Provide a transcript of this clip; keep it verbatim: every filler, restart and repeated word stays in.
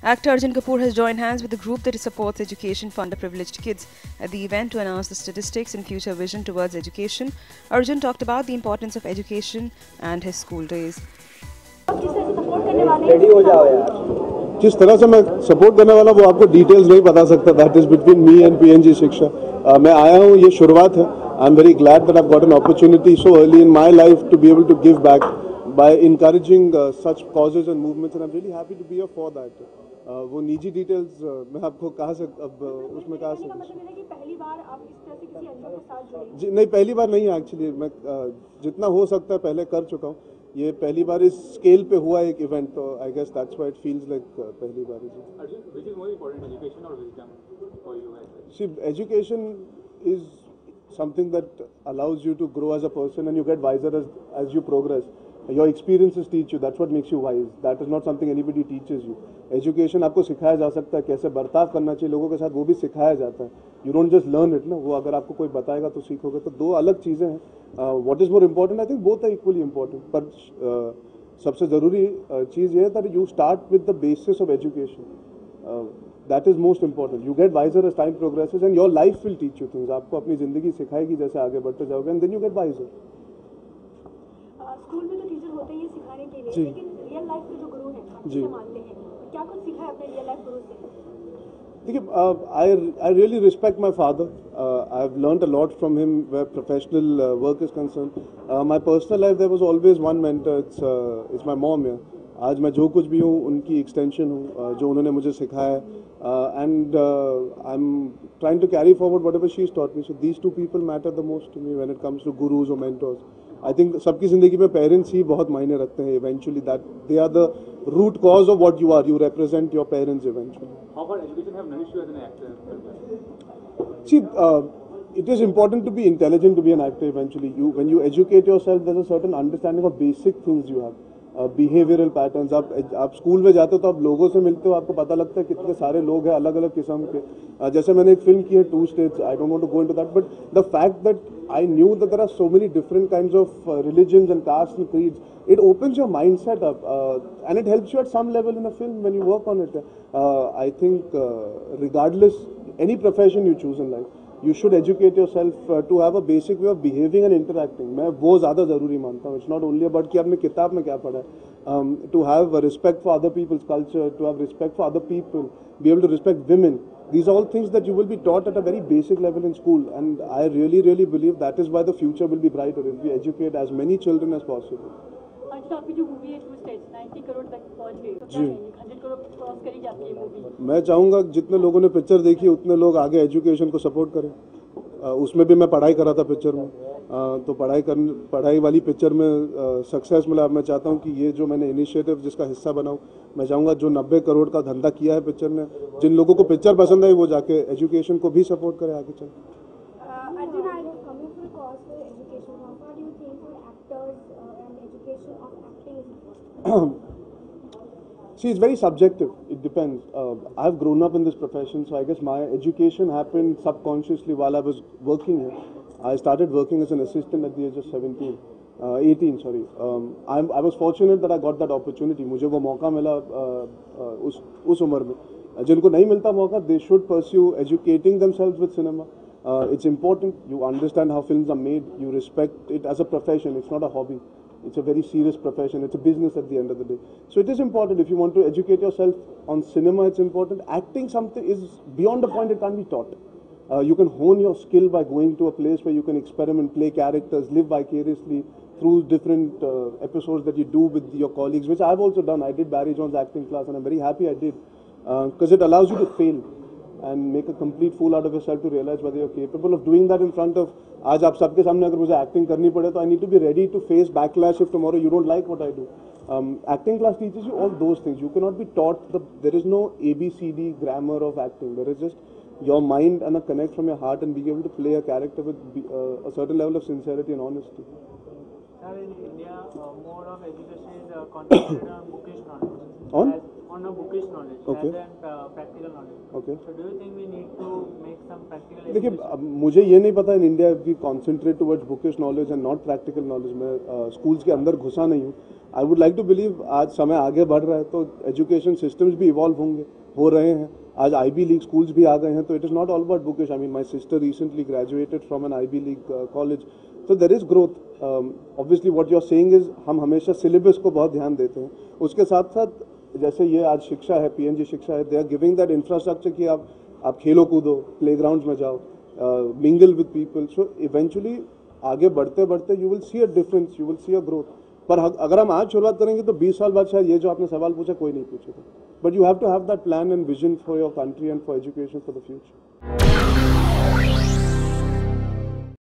Actor Arjun Kapoor has joined hands with the group that supports education for underprivileged kids at the event to announce the statistics and future vision towards education. Arjun talked about the importance of education and his school days. जिस तरह से मैं support करने वाला वो आपको details नहीं बता सकता. That is between me and PNG Shiksha. uh, मैं आया हूँ, ये शुरुआत है. I am very glad that I have got an opportunity so early in my life to be able to give back by encouraging such causes and movements, and I am really happy to be here for that. वो निजी details uh, मैं आपको कहा सक अब uh, उसमें कहा सकता पहली बार आप इस तरह से किसी एनजीओ के साथ जुड़े? जी नहीं, पहली बार नहीं है एक्चुअली. मैं uh, जितना हो सकता है पहले कर चुका हूँ. ये पहली बार इस स्केल पे हुआ एक इवेंट, तो I guess that's why it feels like पहली बार. Which is more important, education or wisdom for you? See, education is something that allows you to grow as a person, and you get wiser as as you progress. Your experiences teach you. That's what makes you wise. That is not something anybody teaches you. Education आपको सिखाया जा सकता है कैसे बर्ताव करना चाहिए लोगों के साथ, वो भी सिखाया जाता है. You don't just learn it ना, वो अगर आपको कोई बताएगा तो सीखोगे. तो दो अलग चीज़ें हैं. What is more important? I think both are equally important. पर uh, सबसे ज़रूरी uh, चीज़ ये है that you start with the basis of education. Uh, that is most important. You get wiser as time progresses, and your life will teach you things. आपको अपनी ज़िंदगी सिखाएगी जैसे आगे बढ़ते जाओगे, and then you get wiser. School में तो teacher होते हैं ये सिखाने के लिए, लेकिन रियल लाइफ के जो गुरु हैं आप किसे मानते हैं? क्या कुछ सीखा है अपने रियल लाइफ गुरु से? देखिए, I I really respect my father. I have learned a lot from him where professional work is concern. My personal life there was always one mentor. It's it's my mom. या आज मैं जो कुछ भी हूँ उनकी एक्सटेंशन हूँ, uh, जो उन्होंने मुझे सिखाया. And I am trying to carry forward whatever she is taught me. So these two people matter the most to me when it comes to gurus और मेंटर्स. आई थिंक सबकी जिंदगी में पेरेंट्स ही बहुत मायने रखते हैं. Eventually that they are the root cause of what you are. You represent your parents eventually. How about education have nourished you as an actor? See, uh, it is important to be intelligent to be an actor eventually. You, when you educate yourself, there's a certain understanding of basic things you have. Uh, behavioral patterns. आप आप school में जाते हो तो आप लोगों से मिलते हो, आपको पता लगता है कितने सारे लोग हैं अलग अलग किस्म के. uh, जैसे मैंने एक फिल्म की है Two States. I don't want to go into that, but the fact that I knew that there are so many different kinds of religions and caste and creeds, it opens your mindset up, uh, and it helps you at some level in a film when you work on it. uh, I think uh, regardless any profession you choose in life, you should educate yourself uh, to have a basic way of behaving and interacting. मैं वो ज़्यादा ज़रूरी मानता हूँ. It's not only about कि आपने किताब में क्या पढ़ा है. um, to have a respect for other people's culture, to have respect for other people, be able to respect women. These are all things that you will be taught at a very basic level in school, and I really really believe that is why the future will be brighter if we educate as many children as possible. आपकी जो movie है Two states नब्बे करोड़ तक पहुंच गई, तो क्या कहेंगे? सौ करोड़ क्रॉस करी जाती है मूवी. मैं चाहूँगा जितने लोगों ने पिक्चर देखी उतने लोग आगे एजुकेशन को सपोर्ट करें. uh, उसमें भी मैं पढ़ाई करा था पिक्चर में. uh, तो पढ़ाई कर पढ़ाई वाली पिक्चर में सक्सेस uh, मिला. मैं चाहता हूँ कि ये जो मैंने इनिशिएटिव जिसका हिस्सा बनाऊँ, मैं चाहूँगा जो नब्बे करोड़ का धंधा किया है पिक्चर ने, जिन लोगों को पिक्चर पसंद आई वो जाके एजुकेशन को भी सपोर्ट करें आगे चल. See, it's very subjective. It depends. Uh, I've grown up in this profession, so I guess my education happened subconsciously while I was working here. I started working as an assistant at the age of seventeen, uh, eighteen, sorry. Um, I'm, I was fortunate that I got that opportunity. मुझे वो मौका मिला uh, uh, उस उस उम्र में. जिनको नहीं मिलता मौका, they should pursue educating themselves with cinema. Uh, it's important. You understand how films are made. You respect it as a profession. It's not a hobby. It's a very serious profession. It's a business at the end of the day. So it is important. If you want to educate yourself on cinema, it's important. Acting something is beyond a point it can't be taught. Uh, you can hone your skill by going to a place where you can experiment, play characters, live vicariously through different uh, episodes that you do with your colleagues, which I've also done. I did Barry John's acting class, and I'm very happy I did, because uh, it allows you to fail and make a complete fool out of yourself to realize whether you're capable of doing that in front of. आज आप सबके सामने अगर मुझे acting करनी पड़े तो I need to be ready to face backlash if tomorrow you don't like what I do. Um, acting class teaches you all those things. You cannot be taught the. There is no A B C D grammar of acting. There is just your mind and a connect from your heart and being able to play a character with uh, a certain level of sincerity and honesty. Sir, in India, uh, more of education is uh, concentrated on bookish knowledge. On? As, on a bookish knowledge okay. rather than uh, practical knowledge. Okay. So do you think we need to make some practical education? देखिए, मुझे ये नहीं पता in India if we concentrate towards bookish knowledge and not practical knowledge. मैं uh, schools के अंदर घुसा नहीं हूँ. I would like to believe आज समय आगे बढ़ रहा है तो एजुकेशन सिस्टम्स भी इवॉल्व होंगे, हो रहे हैं. आज आईबी लीग स्कूल्स भी आ गए हैं, तो it is not all about bookish. I mean my sister recently graduated from an Ivy League college, तो there is growth. Obviously what you are saying is हम हमेशा सिलेबस को बहुत ध्यान देते हैं. उसके साथ साथ जैसे ये आज शिक्षा है, पीएनजी शिक्षा है, they are giving that infrastructure कि आप आप खेलो कूदो, प्लेग्राउंड्स में जाओ, mingle with people. So eventually आगे बढ़ते बढ़ते you will see a difference, you will see a growth. पर अगर हम आज शुरुआत करेंगे तो बीस साल बाद शायद ये जो आपने सवाल पूछा कोई नहीं पूछेगा. But you have to have that plan and vision for your country and for education for the future.